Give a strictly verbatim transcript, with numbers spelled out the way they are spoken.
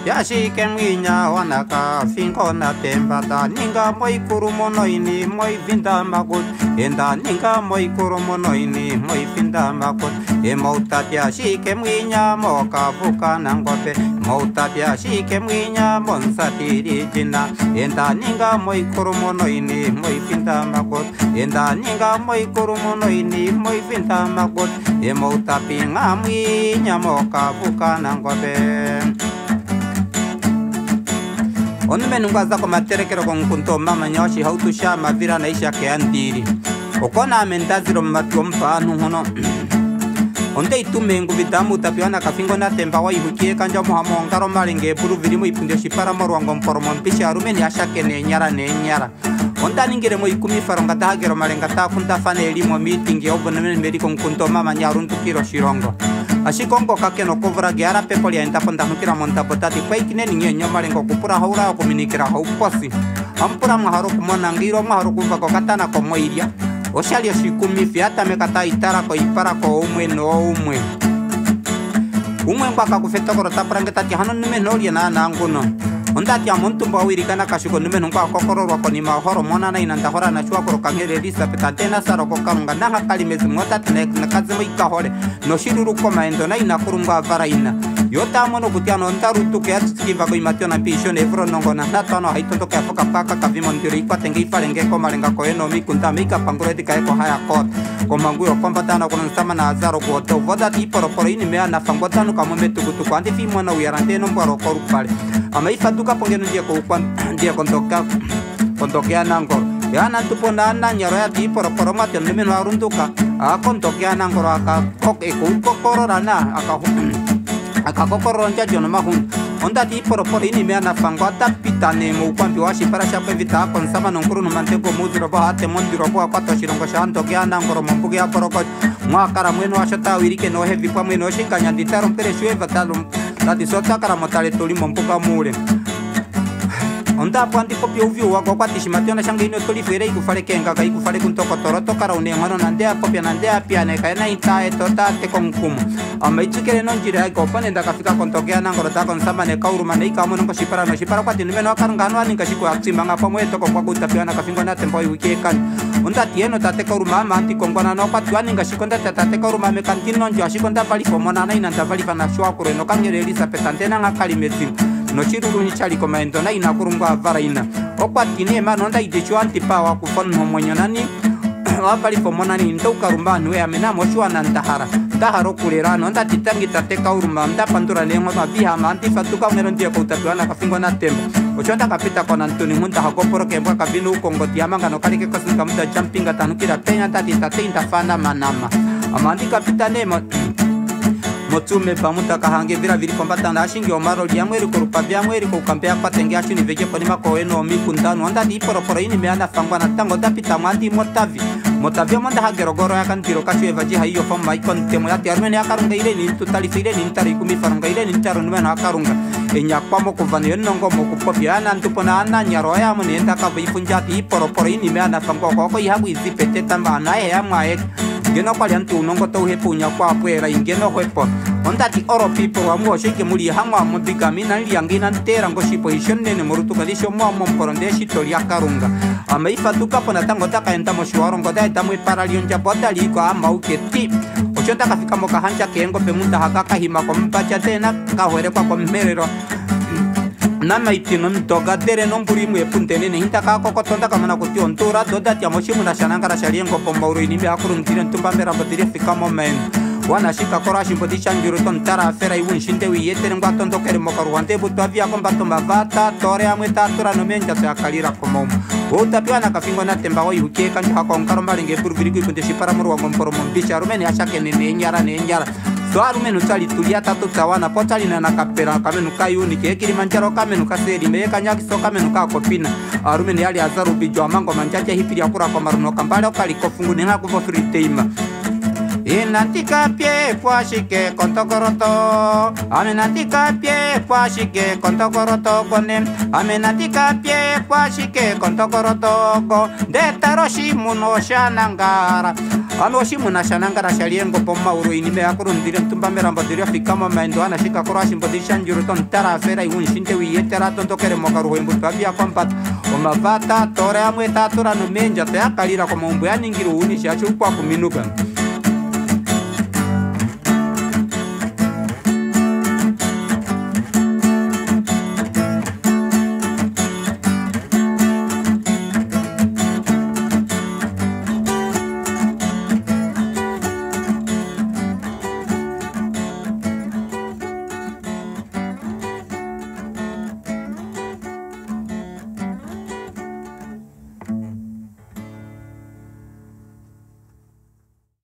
yashi keminya wanaka finko na tembata ninga moi kurumono ini moi vinda makut enda ninga moi kurumono ini moi vinda makut e Outapi yashi keminya moka buka nangope Outapi yashi keminya monsa tiri jina enda ninga moi kurumono ini moi vinda makut enda ninga moi kurumono ini moi vinda makut e Outapi ngami nyamoka buka nangope onu menunga zako materekero konkunto mama nyoshi hautusha mavira naisha ke andiri okona mentaziro matu mpanu hono onde itumengu vidamu Outapi wana kafingo na temba wa ihukie kanja muhamo ngaro malinge buru vilimu ipundio shipara moruango mporomo mpisha arumeni ashake ne nyara ne nyara onda ningire mo ikumi faronga dagero malenga ta kunta fane elimo meeting ya obo nemeni meri konkunto mama nyaruntu kiro shirongo ashikongo kake no kovra gyara pepo ya enta ponda nukira monta botati kwa ikine ninyo nyomalengo kupura haura komunikira hauposi ampura maharo kumona ngiro maharo kumva kokatana komoiria oshali oshikumi fiata mekata itara ko ipara ko umwe no umwe umwe mpaka kufeta korota prangeta ti hano nume nolia na nanguno onda ti amuntu mbawiri kana kashiko nume nungwa kokororwa ko ni mahoro mona na inanda hora na chwa koro kangere lisa petantena saro ko karunga nanga kalimezi mota tnek na kazemo ikahore no shiruru ko maendo na inakurunga varaina yota mono kutiano ntarutu ke atskiva ko imatio na pisho ne fro nongo na natano haitoto ke afoka paka kavimo ndiri kwa tengi farenge ko malenga ko eno mi kunta mika pangureti ka ko haya ko ko manguyo kombatana ko nsama na azaro ko to voda ti poro poro ini me na fangotano kamo metu kutu kwa ndi fimo na uyarante no mbaro ko rupale ama ifatuka pongeno dia ko kwa dia kontoka kontokea nango yana tupona na nyaro ya ti poro poro matio ne meno aruntuka a kontokea nango aka kok e ko korora na aka akakokoro nja jono mahun onda ti poro poro ini me na fango tapita ne mo kwambi washi para shape vita kon sama non kuru no manteko muziro ba ate mondiro ba kwato shirongo shanto kya nangoro mombuge ya poro ko mwakara mweno ashota wirike no heavy kwa mweno shikanya nditaro mpere shwe vatalo tati sota kara motale toli mombuka mure onda pandi kopio uvio wako kwati shimationa shanga ino toli fere ikufale kenga ka ikufale kuntoko toroto kara une ngano nandea kopia nandea piane ka ena itae tota te konkumu ama ichikere nonjire ai kopane ndaka fika kontokea nangoro ta konsama ne kauru mane ikamo nongo shipara no shipara kwati nimeno akarungano aninga shiku aksimba ngapa mweto kwa kwa Outapi wana kafingo na tempo iwikekani onda tieno tate kauru mama anti kongwana no kwati aninga shikonda tate kauru mame kantino njo ashikonda pali pomona na inanta pali pana shwa kure no kangere elisa petantena ngakali mezi no chiruru ni chali komendo na inakurungwa varaina okwati ne manonda idecho antipawa kufon mwenyo nani wapali pomona ni ntoka rumbanu ya mena moshwa na ntahara taharo kulera nonda titangi tateka urumba mta pandura nengo mabiha manti fatuka ngero ndia ko Outapi wana kafingo na tembo ochonda kapita kona ntuni munta hakoporo kembwa kabinu kongo tiamanga no kalike kosinga muda jumpinga tanukira penya tati tatinta fana manama amandi kapita nema motume pamuta kahange vira viri kombatana ashingi omaro liamweri korupa byamweri ko kampea patenge achuni veje ko nima ko eno mikundano onda di poro poro ini meana fangwa na tango dapita mwandi motavi motavi monda hagerogoro yakantiro kachwe vaje hayo fama ikon temo yati armene akarunga ile ni tutali ile ni ntari kumi farunga ile ni ntaro numena akarunga enya kwamo kuvane nongo mokupopya na ntupona ana nyaro ya munenda ka bifunjati poro poro ini meana fangwa ko ko ihabu izipete tamba na ya mwae ngeno kwa liantu nongo to hepunya kwa pwera ingeno kwepo onda ti oro people wa mo shike muri hangwa mudika mina liangina ntera ngo shipo ishonne ne murutu kadisho mo mo poronde shitori akarunga ama ifatuka pona tango taka enta mo shwaro ngo dai tamu paralion jabota liko ama uketi ochota kafika mo kahanja kengo pe munda hakaka hima ko mpacha tena ka hwere kwa kommerero nama itino ntoga dere nomburi mu epuntene ne hinta ka kokotonda kamana kuti ontura doda ti amoshimu na shananga shaliengo pombauro ini me akurun tire ntumba mera bodire fika moment wana shika korashi mbodi chanjuru ton tara fera iwun shinde wi yetere ngwa tondo kere mokaru wante butu avia kombato mavata tore amwe tatura no menja se akalira komomo Outapi wana kafingo na temba wa ihukie kanju hako nkaro maringe burviri kui kunde shipara muru wango mporo mbisha rumeni ashake ne nenyara nenyara so arumenu tali tulia tatu tawana potali na nakapera kamenu kayu ni kekiri manjaro kamenu kaseri meka nyaki so kamenu ka kopina arumeni yali azaru bijo amango manjaja hipiri akura kwa maruno kambale okali kofungu ni haku vo free teima Inantika pie puashike kontokoroto Amenantika pie puashike kontokoroto konem Amenantika pie puashike kontokoroto ko Detaroshi muno shanangara ano shimu na shananga na shaliengo pomma uru inime akurundire ntumba merambo diria fikama maendo ana shika korashi mbodisha njuru ton tara fera iun shinte wiyetera tontokere mokaru hembu babia kwampat omavata tore amwe tatura no menja te akalira kwa mambo ya ningiru uni shachu kwa kuminuka